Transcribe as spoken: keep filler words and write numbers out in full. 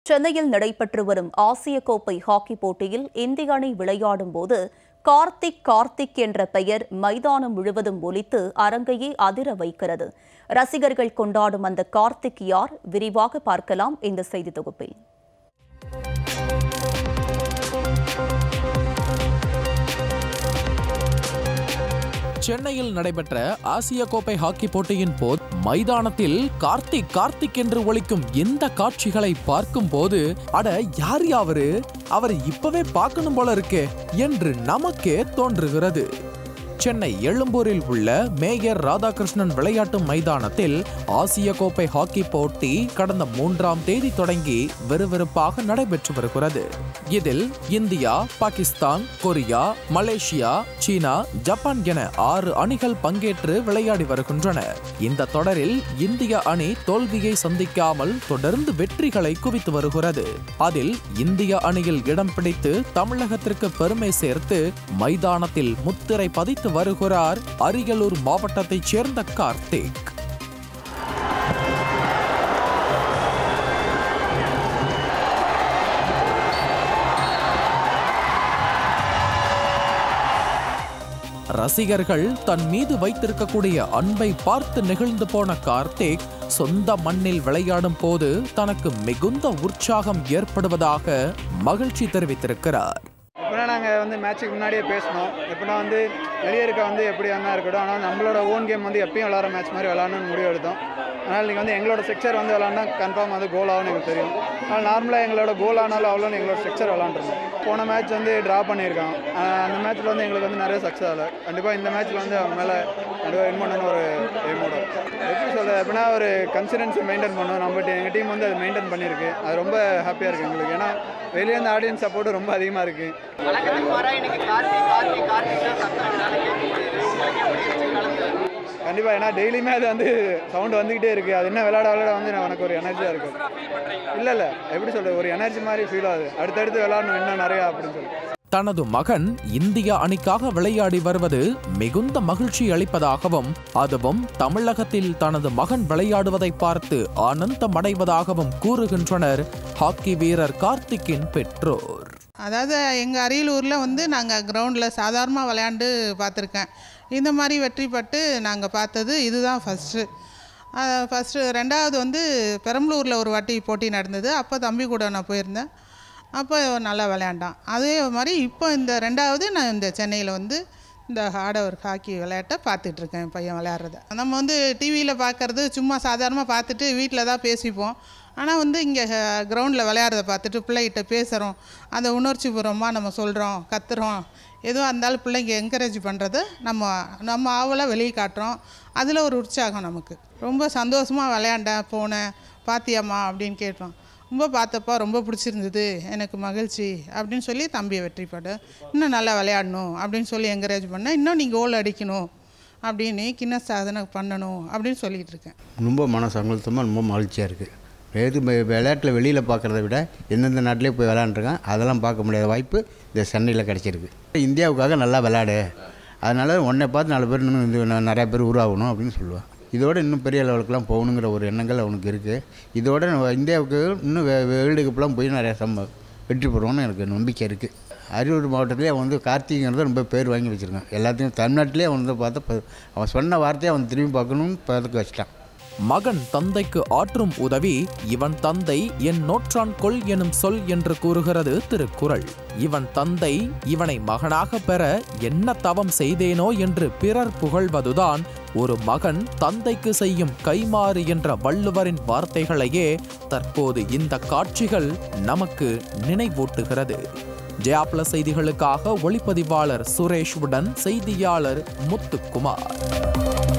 சென்னையில் நடைபெற்று வரும் ஆசிய கோப்பை ஹாக்கி போட்டியில் இந்திய அணி விளையாடும் போது கார்த்திக் கார்த்திக் என்ற பெயர் மைதானம் முழுவதும் ஒலித்து அரங்கையே அதிர வைக்கிறது. ரசிகர்கள் கொண்டாடும் அந்த கார்த்திக் யார்? விரிவாக பார்க்கலாம் இந்த செய்தி தொகுப்பில். சென்னையில் நடைபெற்ற ஆசிய கோப்பை ஹாக்கி போட்டியின் போது மைதானத்தில் கார்த்திக் கார்த்திக் என்று ஒலிக்கும் இந்த காட்சிகளை பார்க்கும் போது அட யார் யாவரு அவர் இப்பவே பார்க்கணும் போல இருக்கே என்று நமக்கே தோன்றுகிறது. சென்னை எழும்பூரில் உள்ள மேயர் ராதாகிருஷ்ணன் விளையாட்டு மைதானத்தில் ஆசிய கோப்பை ஹாக்கி போட்டி கடந்த மூன்றாம் தேதி தொடங்கி விறுவிறுப்பாக நடைபெற்று வருகிறது. இதில் India, Pakistan, Korea, Malaysia, China, Japan என ஆறு அணிகள் பங்கேற்று விளையாடி வருகின்றன. இந்த தொடரில் இந்திய அணி தோல்வியை சந்திக்காமல் தொடர்ந்து வெற்றிகளை குவித்து வருகிறது. அதில் இந்திய அணியில் இடம் பிடித்து தமிழகத்திற்கு பெருமை சேர்த்து மைதானத்தில் முத்திரை பதித்து வருகிறார் அரியலூர் மாவட்டத்தைச் சேர்ந்த கார்த்திக். ரசிகர்கள் தன் மீது வைத்திருக்கக்கூடிய அன்பை பார்த்து நெகிழ்ந்து போன கார்த்திக் சொந்த மண்ணில் விளையாடும் போது தனக்கு மிகுந்த உற்சாகம் ஏற்படுவதாக மகிழ்ச்சி தெரிவித்திருக்கிறார். எப்படின்னா நாங்கள் வந்து மேட்சுக்கு முன்னாடியே பேசணும். எப்படின்னா வந்து வெளியே இருக்க வந்து எப்படி வேணா இருக்கட்டும், ஆனால் நம்மளோட ஓன் கேம் வந்து எப்பயும் விளாட்ற மேட்ச் மாதிரி விளாடணும்னு முடிவு எடுத்தோம். அதனால் நீங்கள் வந்து எங்களோட செக்சர் வந்து விளாண்டா கன்ஃபார்ம் வந்து கோல் ஆகும்னு எனக்கு தெரியும். ஆனால் நார்மலாக எங்களோட கோல் ஆனாலும் அவ்வளோன்னு எங்களோட செக்சர் விளாண்டுருந்தோம். போன மேட்ச் வந்து ட்ரா பண்ணியிருக்கான். அந்த மேட்ச்சில் வந்து எங்களுக்கு வந்து நிறைய சக்ஸஸ் ஆகலை. கண்டிப்பாக இந்த மேட்ச்சில் வந்து அவங்க மேலே கண்டிப்பாக வின் பண்ணணும்னு ஒரு எய்மோட எப்படி சொல்கிறது, எப்படின்னா ஒரு கன்சிஸ்டன்சி மெயின்டைன் பண்ணணும். நம்ம எங்கள் டீம் வந்து அது மெயின்டைன் பண்ணியிருக்கு. அது ரொம்ப ஹாப்பியாக இருக்குது எங்களுக்கு. ஏன்னா வெளியே இருந்து ஆடியன்ஸ் சப்போர்ட்டு ரொம்ப அதிகமாக இருக்குது. கண்டிப்பாக ஏன்னா டெய்லியுமே அது வந்து சவுண்ட் வந்துக்கிட்டே இருக்குது. அது என்ன விளையாட விளையாட வந்து எனக்கு ஒரு எனர்ஜியாக இருக்குது. இல்லை இல்லை எப்படி சொல்கிறது, ஒரு எனர்ஜி மாதிரி ஃபீல் ஆகுது. அடுத்தடுத்து விளையாடணும் இன்னும் நிறையா அப்படின்னு சொல்லி. தனது மகன் இந்திய அணிக்காக விளையாடி வருவது மிகுந்த மகிழ்ச்சி அளிப்பதாகவும் அதுவும் தமிழகத்தில் தனது மகன் விளையாடுவதை பார்த்து ஆனந்தம் அடைவதாகவும் கூறுகின்றனர் ஹாக்கி வீரர் கார்த்திக்கின் பெற்றோர். அதாவது எங்கள் அரியலூரில் வந்து நாங்கள் கிரவுண்டில் சாதாரணமாக விளையாண்டு பார்த்துருக்கேன். இந்த மாதிரி வெற்றி பட்டு நாங்கள் பார்த்தது இதுதான் ஃபஸ்ட்டு. ஃபஸ்ட்டு ரெண்டாவது வந்து பெரம்பலூரில் ஒரு வாட்டி போட்டி நடந்தது. அப்போ தம்பி கூட நான் போயிருந்தேன். அப்போ நல்லா விளையாண்டான். அதே மாதிரி இப்போ இந்த ரெண்டாவது நான் இந்த சென்னையில் வந்து இந்த ஆடவர் ஹாக்கி விளையாட்டை பார்த்துட்ருக்கேன். என் பையன் விளையாடுறத நம்ம வந்து டிவியில் பார்க்குறது சும்மா சாதாரணமாக பார்த்துட்டு வீட்டில் தான் பேசிப்போம். ஆனால் வந்து இங்கே கிரவுண்டில் விளையாடுறத பார்த்துட்டு பிள்ளைகிட்ட பேசுகிறோம். அந்த உணர்ச்சி பூர்வமாக நம்ம சொல்கிறோம், கத்துறோம். எதுவாக இருந்தாலும் பிள்ளைங்க என்கரேஜ் பண்ணுறது நம்ம நம்ம ஆவலாக வெளியே காட்டுறோம். அதில் ஒரு உற்சாகம் நமக்கு. ரொம்ப சந்தோஷமாக விளையாண்டேன், போனேன், பாத்தியம்மா அப்படின்னு கேட்டோம். ரொம்ப பார்த்தப்போ ரொம்ப பிடிச்சிருந்தது, எனக்கு மகிழ்ச்சி அப்படின்னு சொல்லி தம்பியை வெற்றி பட இன்னும் நல்லா விளையாடணும் அப்படின்னு சொல்லி என்கரேஜ் பண்ணேன். இன்னும் நீ கோல் அடிக்கணும் அப்படின்னு கிண்ண சாதனை பண்ணணும் அப்படின்னு சொல்லிகிட்டு இருக்கேன். ரொம்ப மன சங்கல்தமாக ரொம்ப மகிழ்ச்சியாக இருக்குது. எது விளையாட்டில் வெளியில் பார்க்குறத விட எந்தெந்த நாட்டிலே போய் விளையாண்டுருக்கேன். அதெல்லாம் பார்க்க முடியாத வாய்ப்பு இந்த சென்னையில் கிடச்சிருக்கு. இந்தியாவுக்காக நல்லா விளையாடு, அதனால் உன்னை பார்த்து நாலு பேர் இன்னும் நிறையா பேர் உருவாகணும் அப்படின்னு சொல்லுவேன். இதோட இன்னும் பெரிய லெவலுக்குலாம் போகணுங்கிற ஒரு எண்ணங்கள் அவனுக்கு இருக்குது. இதோட இந்தியாவுக்கு இன்னும் வேர்ல்டு கப்லாம் போய் நிறையா சம்ப வெற்றி பெறுவோன்னு எனக்கு நம்பிக்கை இருக்குது. அரியலூர் மாவட்டத்திலே அவன் வந்து கார்த்திக்ங்கிறத ரொம்ப பேர் வாங்கி வச்சுருக்கான். எல்லாத்தையும் தமிழ்நாட்டிலே அவன் வந்து பார்த்தா அவன் சொன்ன வார்த்தையை அவன் திரும்பி பார்க்கணும்னு பார்த்துக்க வச்சிட்டான். மகன் தந்தைக்கு ஆற்றும் உதவி இவன் தந்தை என் நோற்றான் கொள் எனும் சொல் என்று கூறுகிறது திருக்குறள். இவன் தந்தை இவனை மகனாக பெற என்ன தவம் செய்தேனோ என்று பிறர் புகழ்வதுதான் ஒரு மகன் தந்தைக்கு செய்யும் கைமாறு என்ற வள்ளுவரின் வார்த்தைகளையே தற்போது இந்த காட்சிகள் நமக்கு நினைவூட்டுகிறது. ஜயா பிளஸ் செய்திகளுக்காக ஒளிப்பதிவாளர் சுரேஷுடன் செய்தியாளர் முத்துக்குமார்.